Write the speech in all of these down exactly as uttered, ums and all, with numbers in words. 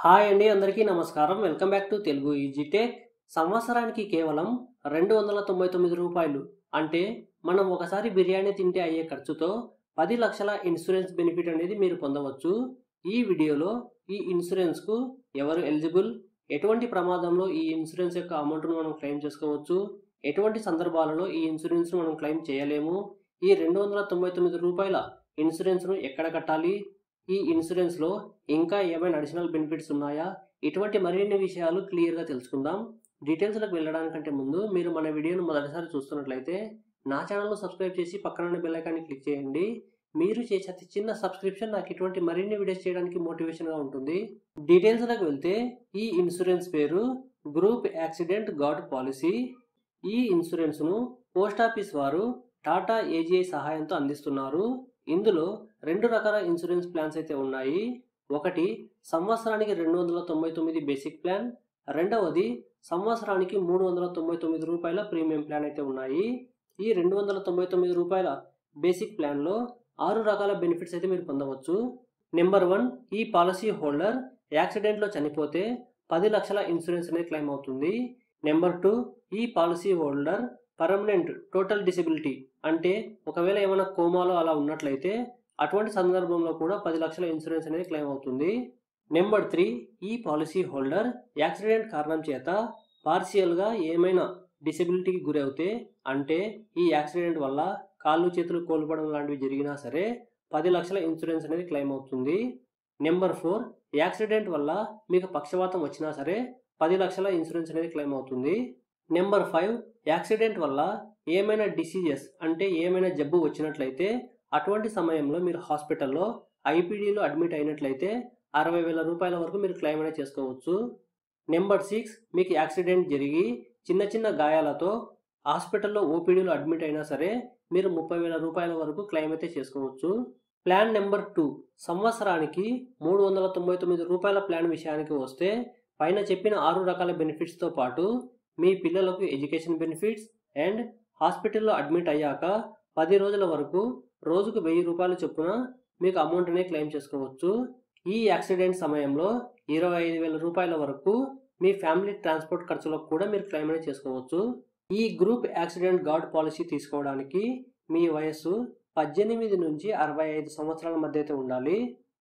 Hi అండి, అందరికీ నమస్కారం. Welcome back to Telugu Easy Tech. సంవత్సరానికి కేవలం రెండు వందల తొంభై తొమ్మిది రూపాయలు అంటే మనం ఒకసారి బిర్యానీ తింటే అయ్యే ఖర్చుతో పది లక్షల ఇన్సూరెన్స్ బెనిఫిట్ అనేది మీరు పొందవచ్చు. ఈ వీడియోలో ఈ ఇన్సూరెన్స్కు ఎవరు ఎలిజిబుల్, ఎటువంటి ప్రమాదంలో ఈ ఇన్సూరెన్స్ యొక్క అమౌంట్ను మనం క్లెయిమ్ చేసుకోవచ్చు, ఎటువంటి సందర్భాలలో ఈ ఇన్సూరెన్స్ను మనం క్లెయిమ్ చేయలేము, ఈ రెండు వందల తొంభై తొమ్మిది రూపాయల ఇన్సూరెన్స్ను ఎక్కడ కట్టాలి, ఈ ఇన్సూరెన్స్లో ఇంకా ఏమైనా అడిషనల్ బెనిఫిట్స్ ఉన్నాయా, ఇటువంటి మరిన్ని విషయాలు క్లియర్గా తెలుసుకుందాం. డీటెయిల్స్లోకి వెళ్ళడానికంటే ముందు మీరు మన వీడియోను మొదటిసారి చూస్తున్నట్లయితే నా ఛానల్ను సబ్స్క్రైబ్ చేసి పక్కన బెల్ ఐకాన్ని క్లిక్ చేయండి. మీరు చేసే అతి చిన్న సబ్స్క్రిప్షన్ నాకు ఇటువంటి మరిన్ని వీడియోస్ చేయడానికి మోటివేషన్గా ఉంటుంది. డీటెయిల్స్లోకి వెళ్తే ఈ ఇన్సూరెన్స్ పేరు గ్రూప్ యాక్సిడెంట్ గార్డ్ పాలసీ. ఈ ఇన్సూరెన్స్ను పోస్ట్ ఆఫీస్ వారు టాటా ఏజీఐ సహాయంతో అందిస్తున్నారు. ఇందులో రెండు రకాల ఇన్సూరెన్స్ ప్లాన్స్ అయితే ఉన్నాయి. ఒకటి సంవత్సరానికి రెండు వందల తొంభై తొమ్మిది బేసిక్ ప్లాన్, రెండవది సంవత్సరానికి మూడు వందల తొంభై తొమ్మిది రూపాయల ప్రీమియం ప్లాన్ అయితే ఉన్నాయి. ఈ రెండు వందల తొంభై తొమ్మిది రూపాయల బేసిక్ ప్లాన్లో ఆరు రకాల బెనిఫిట్స్ అయితే మీరు పొందవచ్చు. నెంబర్ వన్, ఈ పాలసీ హోల్డర్ యాక్సిడెంట్లో చనిపోతే పది లక్షల ఇన్సూరెన్స్ అనేది క్లెయిమ్ అవుతుంది. నెంబర్ టూ, ఈ policy holder permanent total disability అంటే ఒకవేళ ఏమైనా కోమాలో అలా ఉన్నట్లయితే అటువంటి సందర్భంలో కూడా పది లక్షల ఇన్సూరెన్స్ అనేది క్లెయిమ్ అవుతుంది. నెంబర్ త్రీ, ఈ పాలసీ హోల్డర్ యాక్సిడెంట్ కారణం చేత పార్షియల్గా ఏమైనా డిసెబిలిటీకి గురవుతే అంటే ఈ యాక్సిడెంట్ వల్ల కాళ్ళు చేతులు కోల్పోవడం లాంటివి జరిగినా సరే పది లక్షల ఇన్సూరెన్స్ అనేది క్లెయిమ్ అవుతుంది. నెంబర్ ఫోర్, యాక్సిడెంట్ వల్ల మీకు పక్షవాతం వచ్చినా సరే పది లక్షల ఇన్సూరెన్స్ అనేది క్లెయిమ్ అవుతుంది. నెంబర్ ఫైవ్, యాక్సిడెంట్ వల్ల ఏమైనా డిసీజెస్ అంటే ఏమైనా జబ్బు వచ్చినట్లయితే అటువంటి సమయంలో మీరు హాస్పిటల్లో ఐపీడీలో అడ్మిట్ అయినట్లయితే అరవై వేల రూపాయల వరకు మీరు క్లెయిమ్ అనేది చేసుకోవచ్చు. నెంబర్ సిక్స్, మీకు యాక్సిడెంట్ జరిగి చిన్న చిన్న గాయాలతో హాస్పిటల్లో ఓపీడీలో అడ్మిట్ అయినా సరే మీరు ముప్పై వేల రూపాయల వరకు క్లెయిమ్ అయితే చేసుకోవచ్చు. ప్లాన్ నెంబర్ టూ, సంవత్సరానికి మూడు వందల తొంభై తొమ్మిది రూపాయల ప్లాన్ విషయానికి వస్తే పైన చెప్పిన ఆరు రకాల బెనిఫిట్స్తో పాటు మీ పిల్లలకు ఎడ్యుకేషన్ బెనిఫిట్స్ అండ్ హాస్పిటల్లో అడ్మిట్ అయ్యాక పది రోజుల వరకు రోజుకు వెయ్యి రూపాయలు చొప్పున మీకు అమౌంట్ అనేది క్లెయిమ్ చేసుకోవచ్చు. ఈ యాక్సిడెంట్ సమయంలో ఇరవై ఐదు వేల రూపాయల వరకు మీ ఫ్యామిలీ ట్రాన్స్పోర్ట్ ఖర్చులకు కూడా మీరు క్లెయిమ్ అనేది చేసుకోవచ్చు. ఈ గ్రూప్ యాక్సిడెంట్ గార్డ్ పాలసీ తీసుకోవడానికి మీ వయస్సు పద్దెనిమిది నుంచి అరవై ఐదు సంవత్సరాల మధ్య అయితే ఉండాలి.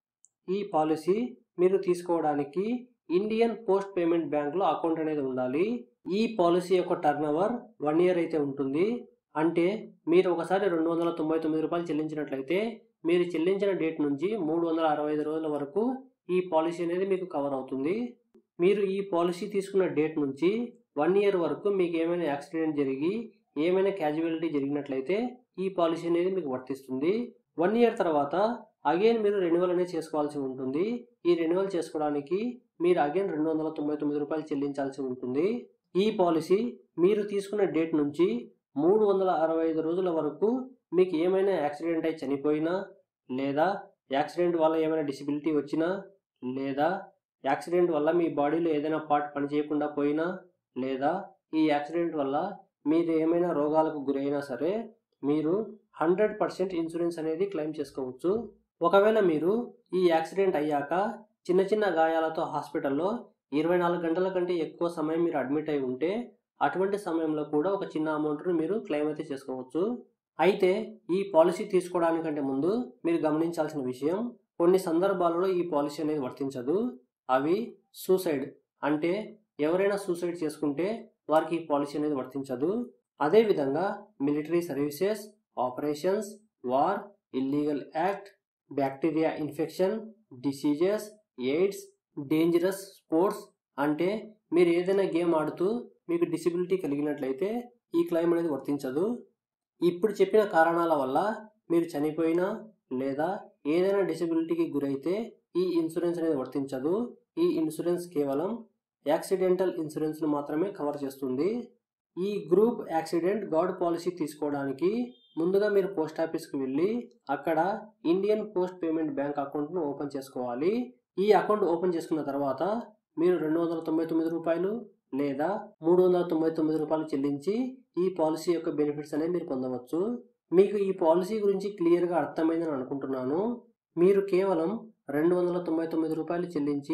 ఈ పాలసీ మీరు తీసుకోవడానికి ఇండియన్ పోస్ట్ పేమెంట్ బ్యాంక్లో అకౌంట్ అనేది ఉండాలి. ఈ పాలసీ యొక్క టర్న్ ఓవర్ వన్ ఇయర్ అయితే ఉంటుంది. అంటే మీరు ఒకసారి రెండు వందల తొంభై తొమ్మిది రూపాయలు చెల్లించినట్లయితే మీరు చెల్లించిన డేట్ నుంచి మూడు వందల అరవై ఐదు రోజుల వరకు ఈ పాలసీ అనేది మీకు కవర్ అవుతుంది. మీరు ఈ పాలసీ తీసుకున్న డేట్ నుంచి వన్ ఇయర్ వరకు మీకు ఏమైనా యాక్సిడెంట్ జరిగి ఏమైనా క్యాజువాలిటీ జరిగినట్లయితే ఈ పాలసీ అనేది మీకు వర్తిస్తుంది. వన్ ఇయర్ తర్వాత అగైన్ మీరు రెన్యువల్ అనేది చేసుకోవాల్సి ఉంటుంది. ఈ రెన్యువల్ చేసుకోవడానికి మీరు అగైన్ రెండు వందల తొంభై తొమ్మిది రూపాయలు చెల్లించాల్సి ఉంటుంది. ఈ పాలసీ మీరు తీసుకున్న డేట్ నుంచి మూడు వందల అరవై ఐదు రోజుల వరకు మీకు ఏమైనా యాక్సిడెంట్ అయి చనిపోయినా, లేదా యాక్సిడెంట్ వల్ల ఏమైనా డిసెబిలిటీ వచ్చినా, లేదా యాక్సిడెంట్ వల్ల మీ బాడీలో ఏదైనా పార్ట్ పనిచేయకుండా పోయినా, లేదా ఈ యాక్సిడెంట్ వల్ల మీరు ఏమైనా రోగాలకు గురైనా సరే మీరు హండ్రెడ్ పర్సెంట్ ఇన్సూరెన్స్ అనేది క్లెయిమ్ చేసుకోవచ్చు. ఒకవేళ మీరు ఈ యాక్సిడెంట్ అయ్యాక చిన్న చిన్న గాయాలతో హాస్పిటల్లో ఇరవై నాలుగు గంటల కంటే ఎక్కువ సమయం మీరు అడ్మిట్ అయి ఉంటే అటువంటి సమయంలో కూడా ఒక చిన్న అమౌంట్ను మీరు క్లెయిమ్ అయితే చేసుకోవచ్చు. అయితే ఈ పాలసీ తీసుకోవడానికంటే ముందు మీరు గమనించాల్సిన విషయం, కొన్ని సందర్భాలలో ఈ పాలసీ అనేది వర్తించదు. అవి సూసైడ్ అంటే ఎవరైనా సూసైడ్ చేసుకుంటే వారికి ఈ పాలసీ అనేది వర్తించదు. అదేవిధంగా military services, operations, war, illegal act, bacteria infection, diseases, AIDS, dangerous sports అంటే మీరు ఏదైనా గేమ్ ఆడుతూ మీకు డిసెబిలిటీ కలిగినట్లయితే ఈ క్లెయిమ్ అనేది వర్తించదు. ఇప్పుడు చెప్పిన కారణాల వల్ల మీరు చనిపోయినా లేదా ఏదైనా డిసెబిలిటీకి గురైతే ఈ ఇన్సూరెన్స్ అనేది వర్తించదు. ఈ ఇన్సూరెన్స్ కేవలం యాక్సిడెంటల్ ఇన్సూరెన్స్ను మాత్రమే కవర్ చేస్తుంది. ఈ గ్రూప్ యాక్సిడెంట్ గార్డ్ పాలసీ తీసుకోవడానికి ముందుగా మీరు పోస్ట్ ఆఫీస్కి వెళ్ళి అక్కడ ఇండియన్ పోస్ట్ పేమెంట్ బ్యాంక్ అకౌంట్ను ఓపెన్ చేసుకోవాలి. ఈ అకౌంట్ ఓపెన్ చేసుకున్న తర్వాత మీరు రెండు వందల తొంభై తొమ్మిది రూపాయలు లేదా మూడు వందల తొంభై తొమ్మిది రూపాయలు చెల్లించి ఈ పాలసీ యొక్క బెనిఫిట్స్ అనేవి మీరు పొందవచ్చు. మీకు ఈ పాలసీ గురించి క్లియర్గా అర్థమైందని అనుకుంటున్నాను. మీరు కేవలం రెండు వందల తొంభై తొమ్మిది రూపాయలు చెల్లించి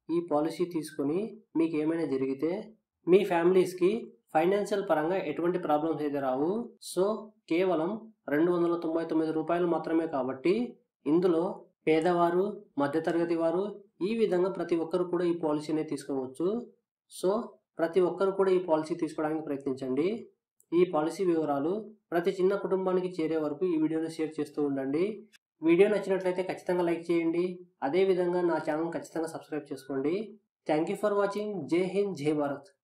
ఈ పాలసీ తీసుకొని మీకు ఏమైనా జరిగితే మీ ఫ్యామిలీస్కి ఫైనాన్షియల్ పరంగా ఎటువంటి ప్రాబ్లమ్స్ అయితే రావు. సో కేవలం రెండు వందల తొంభై తొమ్మిది రూపాయలు మాత్రమే కాబట్టి ఇందులో పేదవారు, మధ్యతరగతి వారు ఈ విధంగా ప్రతి ఒక్కరు కూడా ఈ పాలసీని తీసుకోవచ్చు. సో ప్రతి ఒక్కరు కూడా ఈ పాలసీ తీసుకోవడానికి ప్రయత్నించండి. ఈ పాలసీ వివరాలు ప్రతి చిన్న కుటుంబానికి చేరే వరకు ఈ వీడియోని షేర్ చేస్తూ ఉండండి. వీడియో నచ్చినట్లయితే ఖచ్చితంగా లైక్ చేయండి. అదేవిధంగా నా ఛానల్ ఖచ్చితంగా సబ్స్క్రైబ్ చేసుకోండి. Thank you for watching. జై హింద్, జై భారత్.